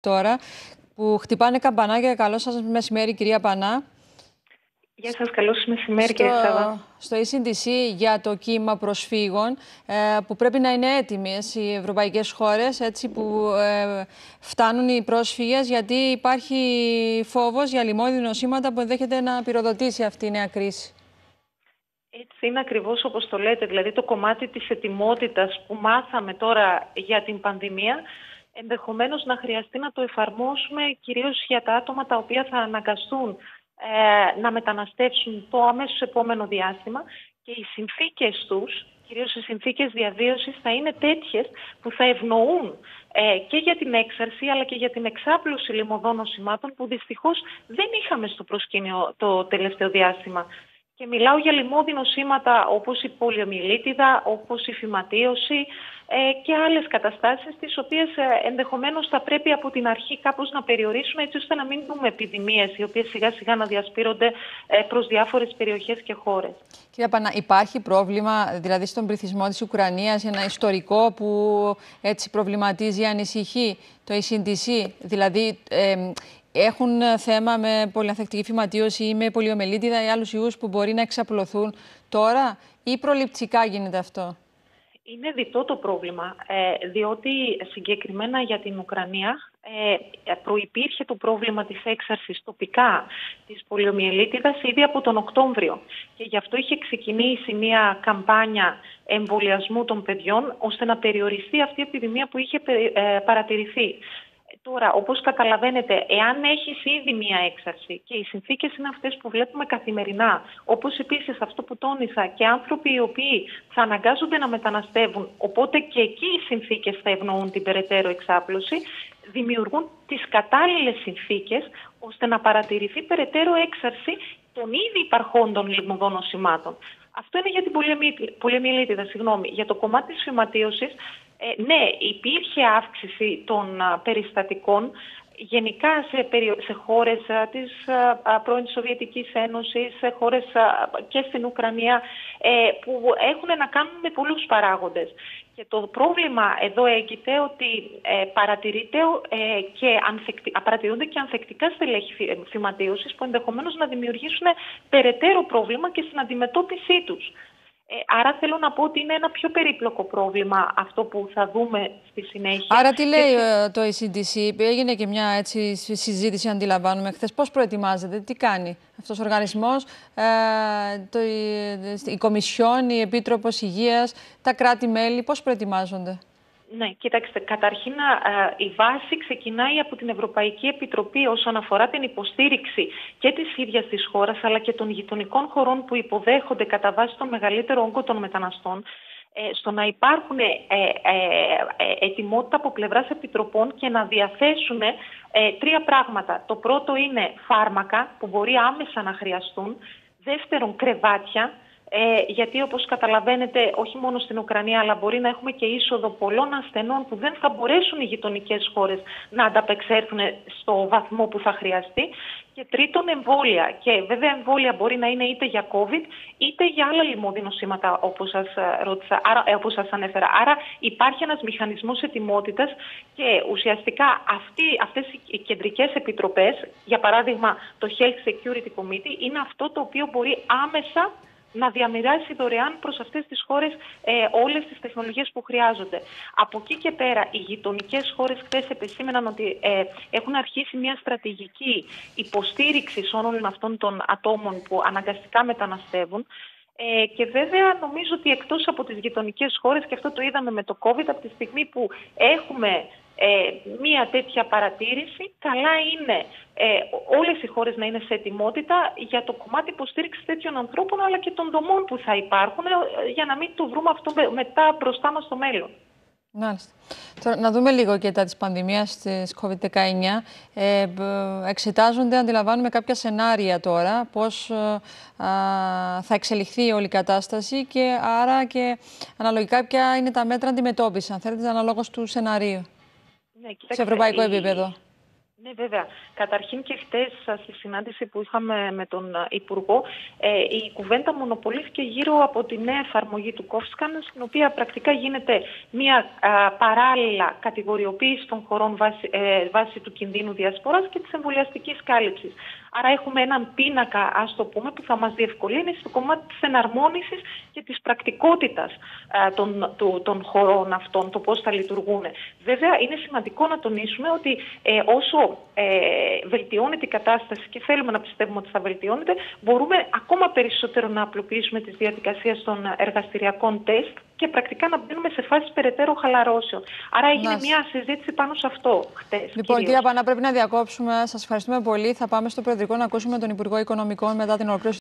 τώρα που χτυπάνε καμπανάκια. Καλό σας μεσημέρι, κυρία Πανά. Γεια σας, καλώς μεσημέρι, κύριε Σάβα. Στο ECDC για το κύμα προσφύγων που πρέπει να είναι έτοιμες οι ευρωπαϊκές χώρες, έτσι που φτάνουν οι πρόσφυγες, γιατί υπάρχει φόβος για λοιμώδη νοσήματα που ενδέχεται να πυροδοτήσει αυτή η νέα κρίση. Έτσι είναι ακριβώς όπως το λέτε, δηλαδή το κομμάτι της ετοιμότητας που μάθαμε τώρα για την πανδημία, ενδεχομένως να χρειαστεί να το εφαρμόσουμε κυρίως για τα άτομα τα οποία θα αναγκαστούν να μεταναστεύσουν το αμέσως επόμενο διάστημα και οι συνθήκες τους, κυρίως οι συνθήκες διαβίωσης, θα είναι τέτοιες που θα ευνοούν και για την έξαρση αλλά και για την εξάπλωση λοιμωδών νοσημάτων που δυστυχώς δεν είχαμε στο προσκήνιο το τελευταίο διάστημα. Και μιλάω για λοιμώδη νοσήματα όπως η πολιομιελίτιδα, όπως η φυματίωση και άλλες καταστάσεις τις οποίες ενδεχομένως θα πρέπει από την αρχή κάπως να περιορίσουμε έτσι ώστε να μην δούμε επιδημίες οι οποίες σιγά σιγά να διασπείρονται προς διάφορες περιοχές και χώρες. Κυρία Πανά, υπάρχει πρόβλημα δηλαδή στον πληθυσμό της Ουκρανίας, ένα ιστορικό που έτσι προβληματίζει, ανησυχεί το ECDC, δηλαδή έχουν θέμα με πολυανθεκτική φυματίωση ή με πολιομιελίτιδα ή άλλους ιούς που μπορεί να εξαπλωθούν τώρα ή προληπτικά γίνεται αυτό? Είναι διτό το πρόβλημα, διότι συγκεκριμένα για την Ουκρανία προϋπήρχε το πρόβλημα της έξαρσης τοπικά της πολιομιελίτιδας ήδη από τον Οκτώβριο και γι' αυτό είχε ξεκινήσει μια καμπάνια εμβολιασμού των παιδιών ώστε να περιοριστεί αυτή η επιδημία που είχε παρατηρηθεί. Τώρα, όπως καταλαβαίνετε, εάν έχεις ήδη μία έξαρση και οι συνθήκες είναι αυτές που βλέπουμε καθημερινά, όπως επίσης αυτό που τόνισα και άνθρωποι οι οποίοι θα αναγκάζονται να μεταναστεύουν, οπότε και εκεί οι συνθήκες θα ευνοούν την περαιτέρω εξάπλωση, δημιουργούν τις κατάλληλες συνθήκες ώστε να παρατηρηθεί περαιτέρω έξαρση των ήδη υπαρχόντων λοιμωδών νοσημάτων. Αυτό είναι για την πολιομιελίτιδα, Για το κομμάτι της φυματίωσης, ναι, υπήρχε αύξηση των περιστατικών γενικά σε χώρες της πρώην Σοβιετικής Ένωσης, σε χώρες και στην Ουκρανία που έχουν να κάνουν με πολλούς παράγοντες. Και το πρόβλημα εδώ έγκυται ότι παρατηρούνται και ανθεκτικά στελέχη φυματίωσης που ενδεχομένως να δημιουργήσουν περαιτέρω πρόβλημα και στην αντιμετώπιση τους. Άρα θέλω να πω ότι είναι ένα πιο περίπλοκο πρόβλημα αυτό που θα δούμε στη συνέχεια. Άρα τι λέει το ECDC? Έγινε και μια έτσι συζήτηση, αντιλαμβάνομαι χθες. Πώς προετοιμάζεται, τι κάνει αυτός ο οργανισμός, η Κομισιόν, η Επίτροπος Υγείας, τα κράτη-μέλη, πώς προετοιμάζονται? Ναι, κοιτάξτε, καταρχήν η βάση ξεκινάει από την Ευρωπαϊκή Επιτροπή όσον αφορά την υποστήριξη και της ίδιας της χώρας αλλά και των γειτονικών χωρών που υποδέχονται κατά βάση τον μεγαλύτερο όγκο των μεταναστών στο να υπάρχουν ετοιμότητα από πλευράς επιτροπών και να διαθέσουν τρία πράγματα. Το πρώτο είναι φάρμακα που μπορεί άμεσα να χρειαστούν. Δεύτερον, κρεβάτια. Γιατί όπως καταλαβαίνετε όχι μόνο στην Ουκρανία αλλά μπορεί να έχουμε και είσοδο πολλών ασθενών που δεν θα μπορέσουν οι γειτονικές χώρες να ανταπεξέλθουν στο βαθμό που θα χρειαστεί. Και τρίτον, εμβόλια. Και βέβαια εμβόλια μπορεί να είναι είτε για COVID είτε για άλλα λοιμώδη νοσήματα όπως σας ανέφερα. Άρα υπάρχει ένας μηχανισμός ετοιμότητας και ουσιαστικά αυτές οι κεντρικές επιτροπές, για παράδειγμα το Health Security Committee, είναι αυτό το οποίο μπορεί άμεσα να διαμοιράσει δωρεάν προς αυτές τις χώρες όλες τις τεχνολογίες που χρειάζονται. Από εκεί και πέρα, οι γειτονικές χώρες χθες επεσήμεναν ότι έχουν αρχίσει μια στρατηγική υποστήριξη όλων αυτών των ατόμων που αναγκαστικά μεταναστεύουν. Και βέβαια νομίζω ότι εκτός από τις γειτονικές χώρες, και αυτό το είδαμε με το COVID, από τη στιγμή που έχουμε μία τέτοια παρατήρηση, καλά είναι όλες οι χώρες να είναι σε ετοιμότητα για το κομμάτι υποστήριξης τέτοιων ανθρώπων αλλά και των δομών που θα υπάρχουν για να μην το βρούμε αυτό μετά μπροστά μας στο μέλλον. Μάλιστα. Τώρα, να δούμε λίγο και τα της πανδημίας της COVID-19. Εξετάζονται, αντιλαμβάνουμε, κάποια σενάρια τώρα, πώς θα εξελιχθεί όλη η κατάσταση και άρα και αναλογικά ποια είναι τα μέτρα αντιμετώπισης, αν θέλετε, αναλόγως του σεναρίου, Ναι, κοιτάξτε, σε ευρωπαϊκό επίπεδο. Ναι, βέβαια. Καταρχήν και χτες στη συνάντηση που είχαμε με τον Υπουργό, η κουβέντα μονοπολήθηκε γύρω από τη νέα εφαρμογή του Κόφσκαν, στην οποία πρακτικά γίνεται μια παράλληλα κατηγοριοποίηση των χωρών βάσει του κινδύνου διασποράς και της εμβολιαστικής κάλυψης. Άρα έχουμε έναν πίνακα, ας το πούμε, που θα μας διευκολύνει στο κομμάτι της εναρμόνισης και της πρακτικότητας των χωρών αυτών, το πώς θα λειτουργούν. Βέβαια, είναι σημαντικό να τονίσουμε ότι όσο βελτιώνεται η κατάσταση και θέλουμε να πιστεύουμε ότι θα βελτιώνεται, μπορούμε ακόμα περισσότερο να απλοποιήσουμε τις διαδικασίες των εργαστηριακών τεστ και πρακτικά να μπαίνουμε σε φάση περαιτέρω χαλαρώσεων. Άρα έγινε μια συζήτηση πάνω σε αυτό χτες. Λοιπόν, κυρία Πανά, πρέπει να διακόψουμε. Σας ευχαριστούμε πολύ. Θα πάμε στο Προεδρικό να ακούσουμε τον Υπουργό Οικονομικών μετά την ολοκλήρωση